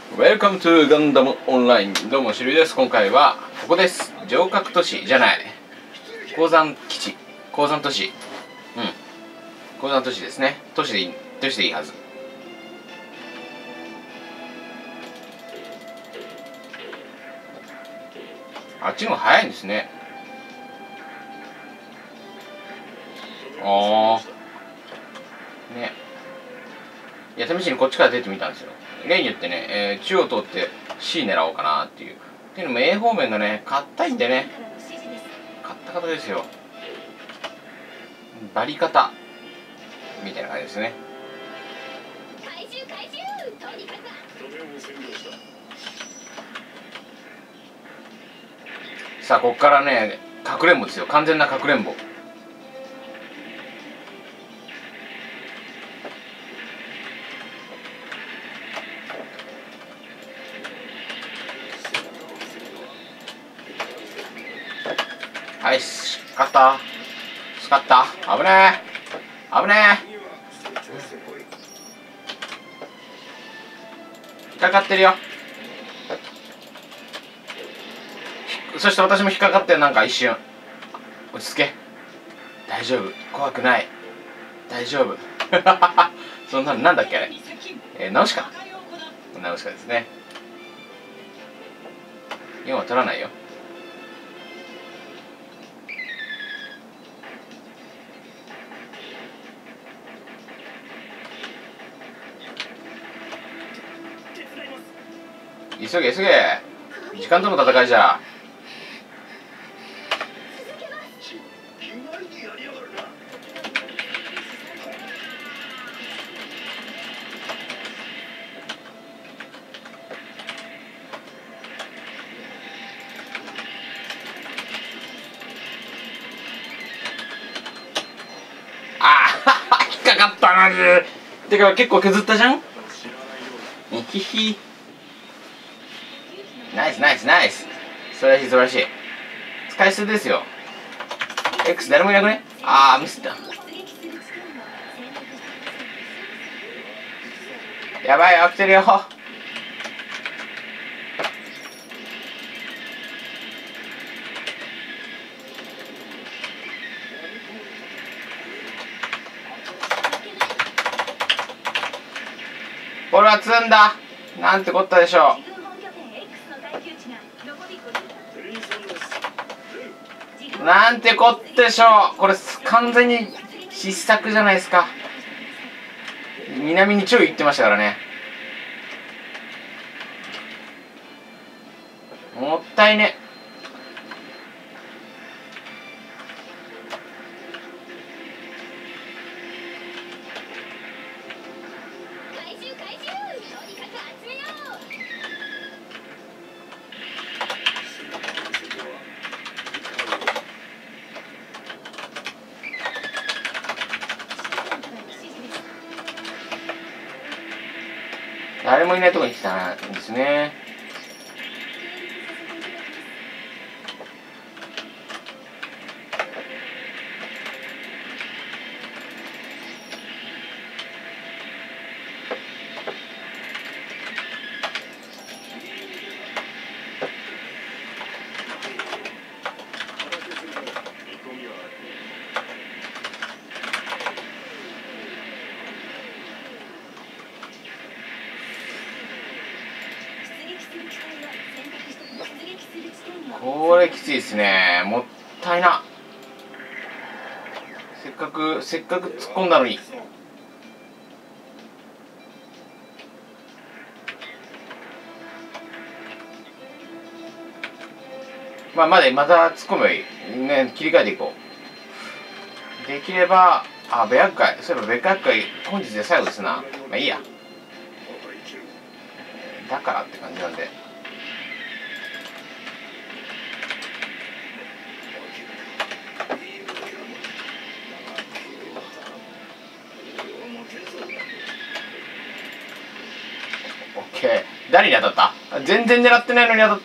Welcome to ガンダムオンライン。どうもしるいです。今回はここです。城郭都市じゃない、鉱山基地、鉱山都市、鉱山都市ですね。都市でいいはず。あっちの方が早いんですね。ね、いや試しにこっちから出てみたんですよ。例によってね、中央通って C 狙おうかなっていう。っていうのも A 方面がね硬いんでね、カッタカタですよ。バリカタみたいな感じですね。さあここからね、かくれんぼですよ。完全なかくれんぼ。はい、しかった。しかった。危ねえ。危ねえ。引っかかってるよ。そして私も引っかかってる。なんか一瞬落ち着け。大丈夫。怖くない。大丈夫。そんなのなんだっけあれ。ナウシカ。ナウシカですね。4は取らないよ。急げ急げ。時間との戦いじゃ。引っかかったな。てか結構削ったじゃん。ひひ。ナイスナイスナイス。素晴らしい素晴らしい。使い捨てですよ。 X 誰もいなくね。ミスった。やばいよ、来てるよ。これは積んだ。なんてこったでしょう。なんてこってでしょう。これ完全に失策じゃないですか。南に注意言ってましたからね。もったいね。誰もいないとこに来たんですね。これきついですね。もったいな。せっかく突っ込んだのに。また突っ込めばいいね。切り替えていこう。できればベア会、そういえばベア会本日で最後ですな。まあいいや、だからって感じなんで。オッケー。誰に当たった？全然狙ってないのに当たった。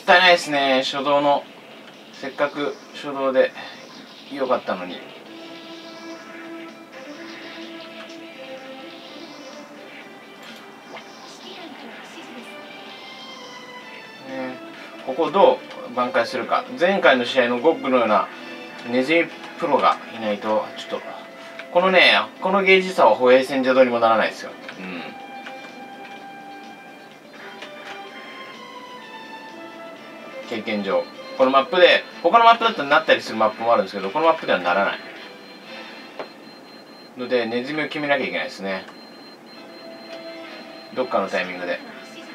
ったいないですね。初動のせっかく初動で良かったのに。ここどう挽回するか。前回の試合のゴッグのようなネズミプロがいないとちょっとこのね、このゲージ差は歩兵戦邪道にもならないですよ。経験上このマップで、他のマップだったらなったりするマップもあるんですけど、このマップではならないのでネズミを決めなきゃいけないですね、どっかのタイミングで。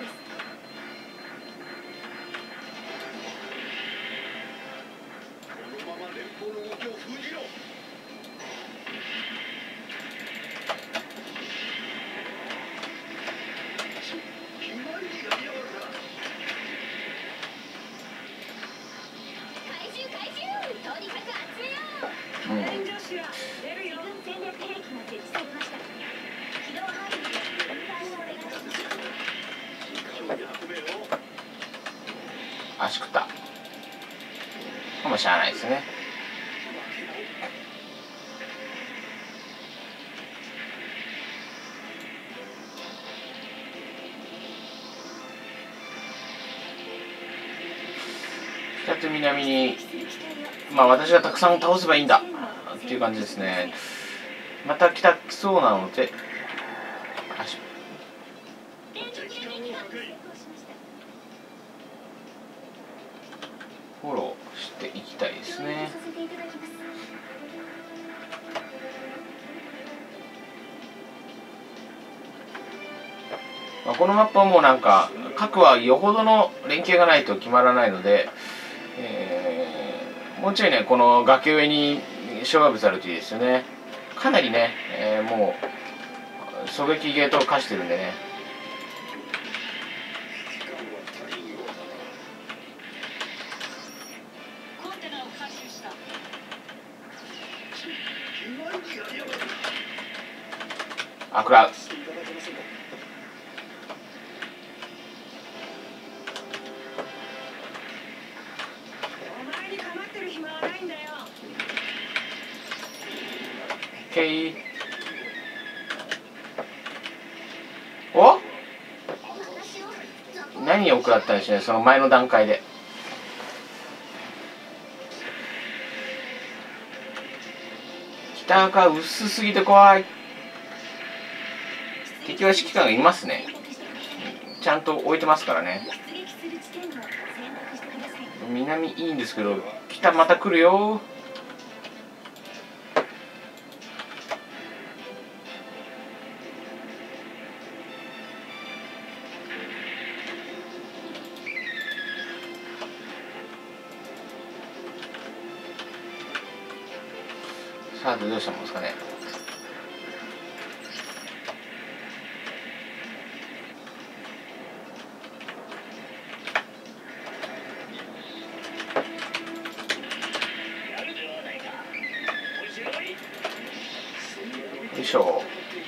足食ったかもしれないですね。北と南にまあ私がたくさん倒せばいいんだっていう感じですね。また来たそうなのでフォローしていきたいですね。まあ、このマップはもうなんか各はよほどの連携がないと決まらないので、もうちょいねこの崖上に障害物あるといいですよね。かなりね、もう狙撃ゲートを課してるんでね。あ、食らう。お？何を食らったんでしょうね、その前の段階で。北赤薄すぎて怖い。敵は指揮官がいますね。ちゃんと置いてますからね。南いいんですけど、北また来るよ。さあどうしたもんですかね。よいしょ。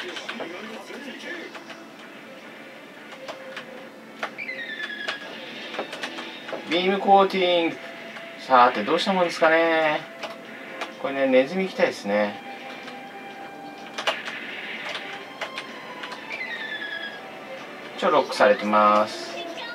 ビームコーティング。さてどうしたもんですかね。これね、ネズミ行きたいですね。ロックされてます。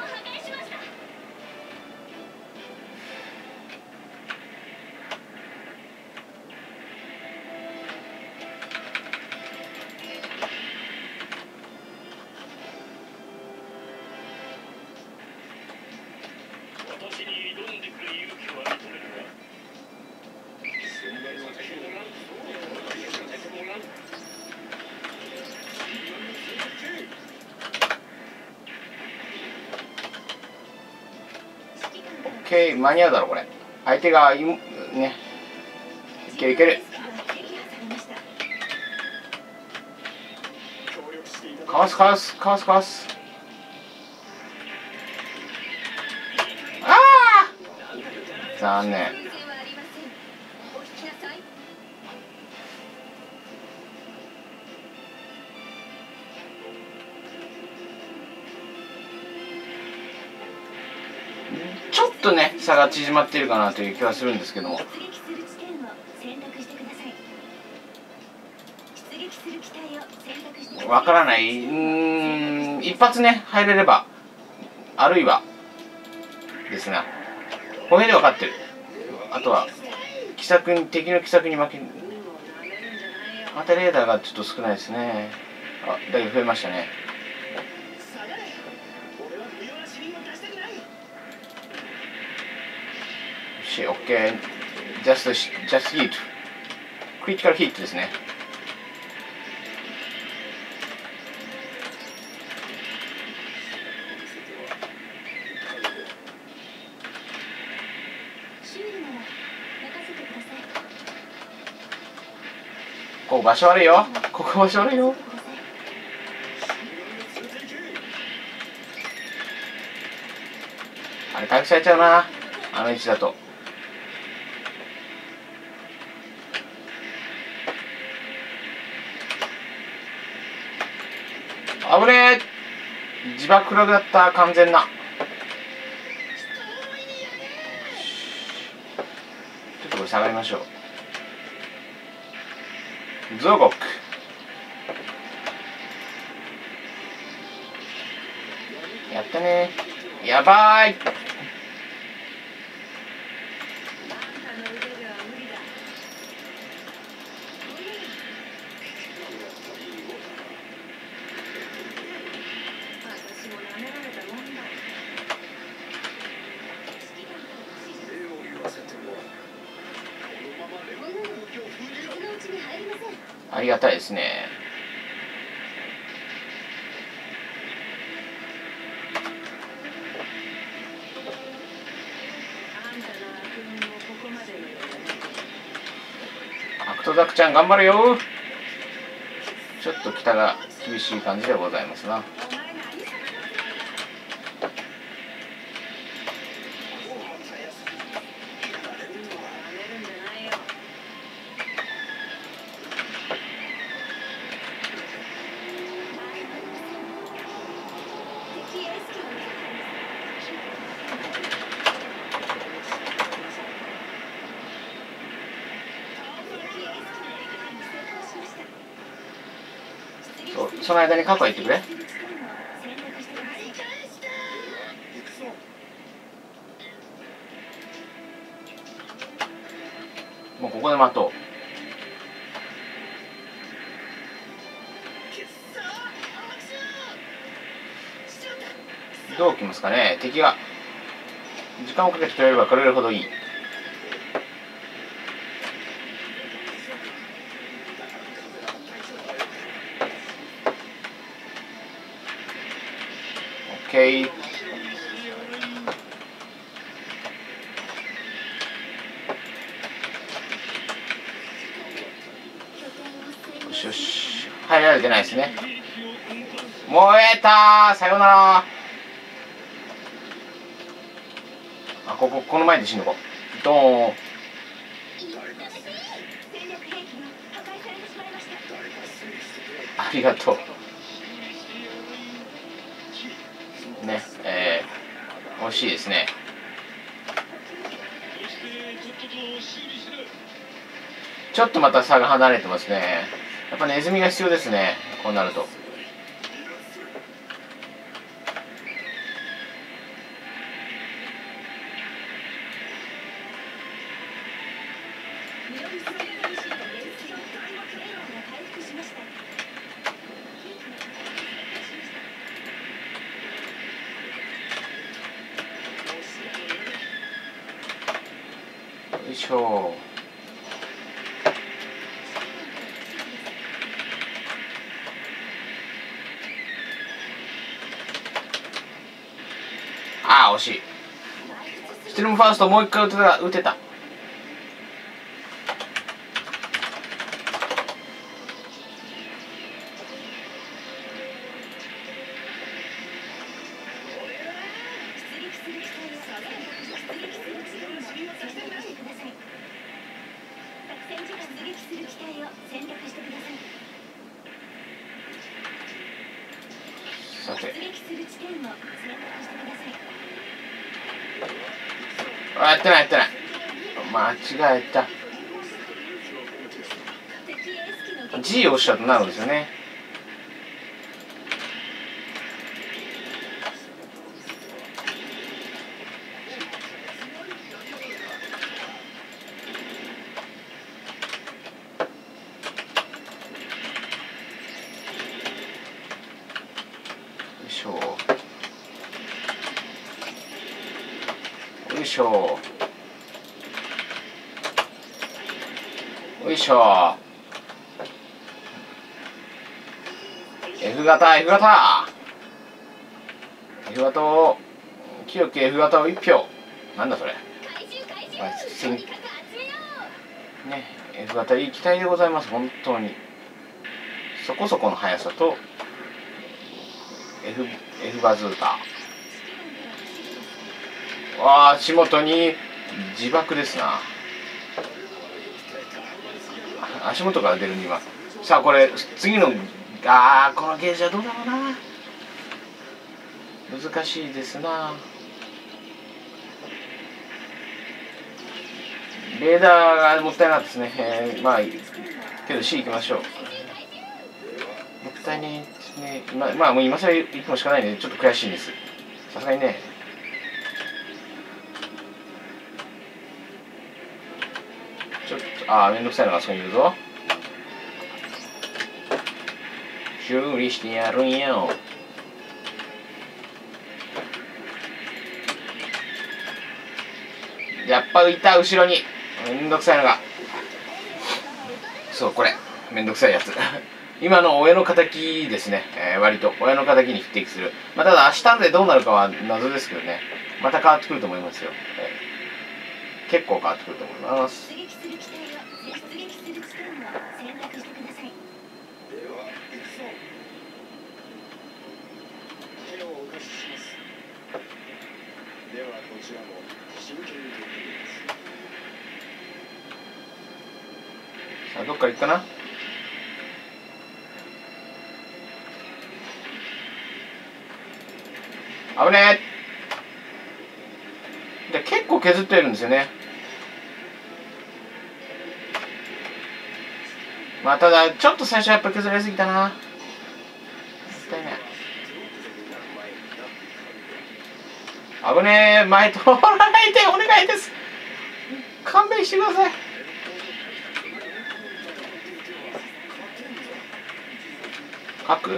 間に合うだろこれ。相手がね、いけるいける。かわすかわすかわすかわす。ああ残念。ちょとね差が縮まっているかなという気はするんですけども、わからない。一発ね入れれば、あるいはですね、歩兵で分かってる。あとは敵の奇策に負ける。またレーダーがちょっと少ないですね。あ、だいぶ増えましたね。オッケー。ジャスヒット。クリティカルヒットですね。ここ場所悪いよ。ここ場所悪いよ。あれ回復されちゃうな、あの位置だと。危ねえ、自爆落だった、完全な。ちょっとこれ下がりましょう。ゾゴック、やったね。やばい。ありがたいですね。アクトザクちゃん頑張るよ。ちょっと北が厳しい感じでございますな。その間に過去へ行ってくれ。もうここで待とう。どうきますかね。敵が時間をかけてくれればくれるほどいい。オッケー。よしよし、入られてないですね。燃えたー、さよなら。あ、この前で死ぬこドーン。ありがとうね。惜しいですね。ちょっとまた差が離れてますね。やっぱネズミが必要ですね、こうなると。よいしょ。ああ惜しい。ステルムファーストもう一回打てた。さてあ、やってないやってない。間違えた。G を押しちゃうとなるんですよね。よいしょよいしょよいしょ。F 型 F 型 F 型を清き F 型を1票。なんだそれ。ね、F 型いい機体でございます。本当にそこそこの速さと F バズーカ。わあ、足元に自爆ですな。足元から出るにはさあ、これ次のこのゲージはどうだろうな。難しいですな。レーダーがもったいなかったですね。まあけど C 行きましょう。もったいねですね。まあもう今更行くのしかないんでちょっと悔しいんです。さすがにね。ちょっとめんどくさいのがあそこにいるぞ。修理してやるんよ。やっぱ浮いた、後ろに。めんどくさいのが。そう、これめんどくさいやつ。今の親の敵ですね。割と親の敵に匹敵する。ただ明日でどうなるかは謎ですけどね。また変わってくると思いますよ。結構変わってくると思います。さあ、どっから行くかな。危ねえ。で結構削ってるんですよね。ただちょっと最初やっぱ削られすぎたな。もったいない。危ねえ、前通らないでお願いです。勘弁してください。書く？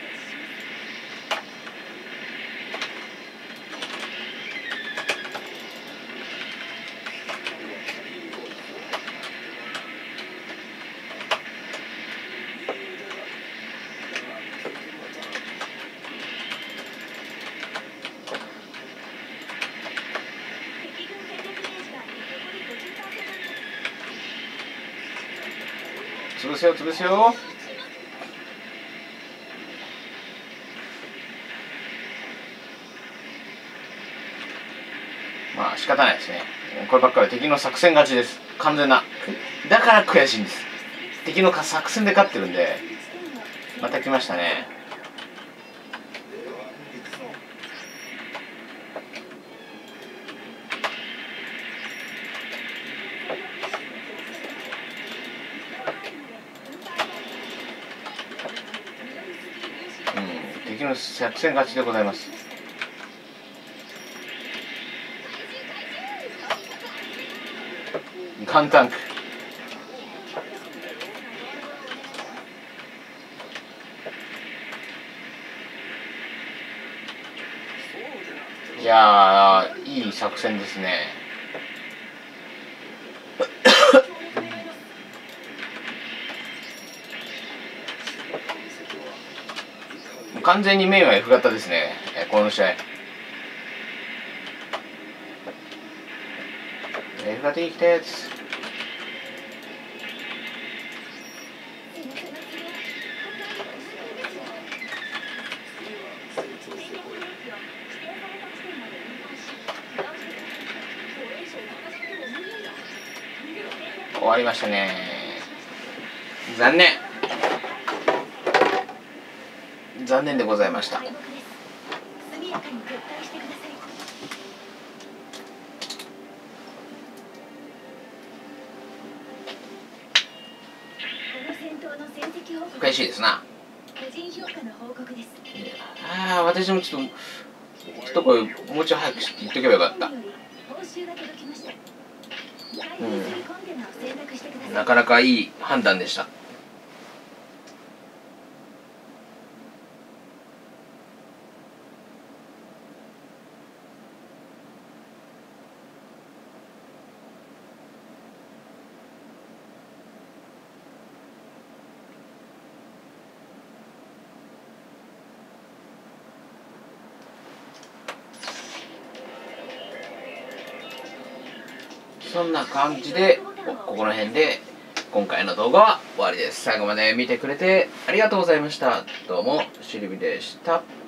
潰すよ潰すよ。まあ仕方ないですね。こればっかり敵の作戦勝ちです。完全な。だから悔しいんです。敵の作戦で勝ってるんで。また来ましたね。敵の作戦勝ちでございます。ガンタンク。いやいい作戦ですね。完全にメインは F 型ですね、この試合。F 型いきたやつ。終わりましたね。残念。残念でございました。 悔しいですな。ああ、私もちょっと一声もうちょい早く言っとけばよかった。なかなかいい判断でした。そんな感じでここの辺で今回の動画は終わりです。最後まで見てくれてありがとうございました。どうもシルビでした。